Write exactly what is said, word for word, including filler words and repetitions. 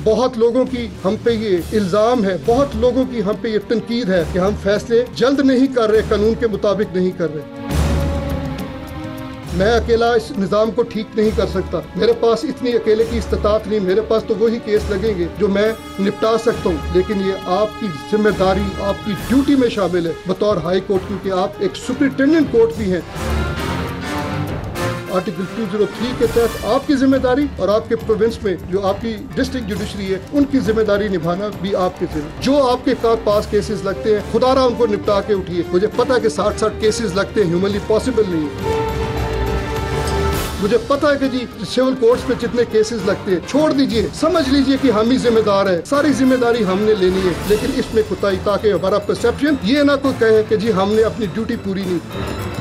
बहुत लोगों की हम पे ये इल्जाम है, बहुत लोगों की हम पे ये तनकीद है कि हम फैसले जल्द नहीं कर रहे, कानून के मुताबिक नहीं कर रहे। मैं अकेला इस निज़ाम को ठीक नहीं कर सकता, मेरे पास इतनी अकेले की इस्तात नहीं, मेरे पास तो वही केस लगेंगे जो मैं निपटा सकता हूँ, लेकिन ये आपकी जिम्मेदारी, आपकी ड्यूटी में शामिल है बतौर हाई कोर्ट, क्योंकि आप एक सुपरिटेंडेंट कोर्ट भी हैं। आर्टिकल दो सौ तीन के तहत आपकी जिम्मेदारी और आपके प्रोविंस में जो आपकी डिस्ट्रिक्ट जुडिशरी है उनकी जिम्मेदारी निभाना भी आपके जिम्मे। जो आपके पास केसेस लगते हैं, खुदारा उनको निपटा के उठिए। मुझे पता है कि साठ साठ केसेस लगते हैं, ह्यूमनली पॉसिबल नहीं है। मुझे पता है कि जी सिविल कोर्ट्स में जितने केसेस लगते हैं, छोड़ दीजिए, समझ लीजिए कि हम ही जिम्मेदार है, सारी जिम्मेदारी हमने लेनी है, लेकिन इसमें कोताही, ताकि हमारा परसेप्शन ये ना कोई कहे कि जी हमने अपनी ड्यूटी पूरी नहीं की।